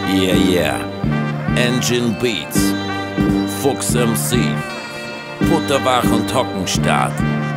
Yeah, yeah. Engine Beats, Fuchs MC, Butterwach und Hockenstadt.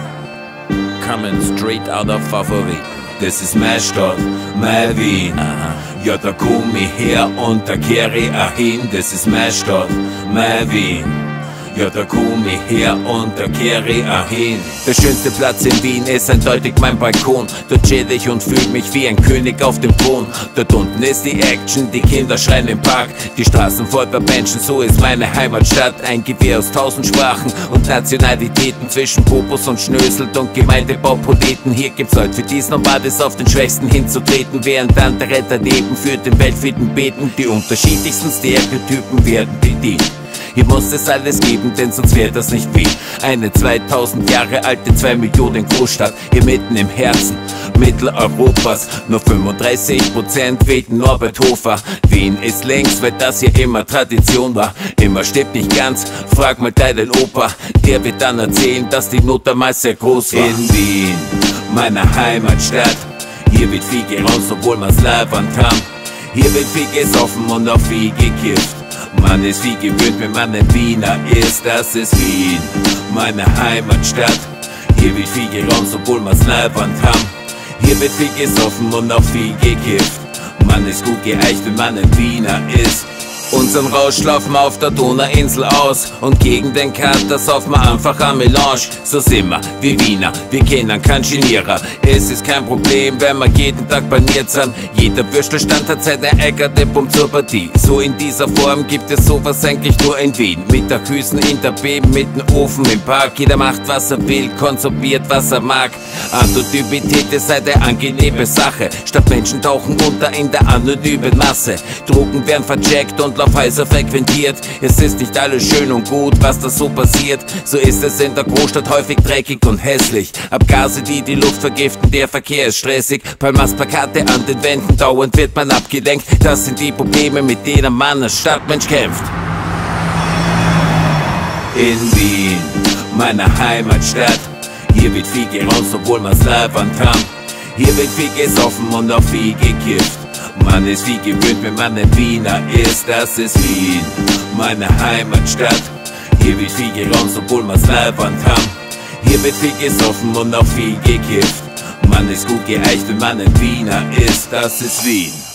Coming straight out of Favorit. Das ist meine Stadt, mein Wien. Ja, da komm ich her und da kehr ich auch hin. Das ist meine Stadt, mein Wien. Ja, da komm ich her und da kehr ich auch hin. Der schönste Platz in Wien ist eindeutig mein Balkon. Dort chill ich und fühl mich wie ein König auf dem Thron. Dort unten ist die Action, die Kinder schreien im Park. Die Straßen voll bei Menschen, so ist meine Heimatstadt. Ein Gewirr aus 1000 Sprachen und Nationalitäten. Zwischen Popos und Schnöselt und Gemeindebaupoleten. Hier gibt's Leute für dies Nomads auf den Schwächsten hinzutreten, während andere daneben für den Weltfrieden beten. Die unterschiedlichsten Stereotypen werden bedient. Hier muss es alles geben, denn sonst wäre das nicht Wien. Eine 2000 Jahre alte 2 Millionen Großstadt, hier mitten im Herzen Mitteleuropas. Nur 35% wählten Norbert Hofer. Wien ist längst, weil das hier immer Tradition war. Immer stimmt nicht ganz, frag mal deinen Opa. Der wird dann erzählen, dass die Not damals sehr groß war. In Wien, meiner Heimatstadt, hier wird viel geraucht, obwohl man's Leibwand haben. Hier wird viel gesoffen und auch viel gekifft. Man ist wie gewöhnt, wenn man ein Wiener ist. Das ist Wien, meine Heimatstadt. Hier wird viel geraucht, obwohl man's Leibwand haben. Hier wird viel gesoffen und auch viel gekifft. Man ist gut geeicht, wenn man ein Wiener ist. Unseren Rausch schlafen wir auf der Donauinsel aus und gegen den Kater saufen wir einfach eine Melange. So sind wir, wie Wiener, wir kennen keinen Genierer. Es ist kein Problem, wenn wir jeden Tag paniert sind. Jeder Würstelstand hat seine eigene Pump zur Partie. So in dieser Form gibt es sowas eigentlich nur in Wien. Mit der Küsen in der Beben, mit dem Ofen im Park. Jeder macht was er will, konsumiert was er mag. Anonymität ist eine angenehme Sache. Statt Menschen tauchen unter in der anonymen Masse. Drogen werden vercheckt und auf heiser frequentiert. Es ist nicht alles schön und gut, was da so passiert. So ist es in der Großstadt häufig dreckig und hässlich. Abgase, die die Luft vergiften, der Verkehr ist stressig. Palmas-Plakate an den Wänden, dauernd wird man abgelenkt. Das sind die Probleme, mit denen man als Stadtmensch kämpft. In Wien, meiner Heimatstadt, hier wird viel geraucht, obwohl man's Leibwand haben. Hier wird viel gesoffen und auch viel gekifft. Man ist wie gewöhnt, wenn man ein Wiener ist. Das ist Wien, meine Heimatstadt. Hier wird viel geraucht, obwohl man's Leibwand haben. Hier wird viel gesoffen und auch viel gekifft. Man ist gut geeicht, wenn man ein Wiener ist. Das ist Wien.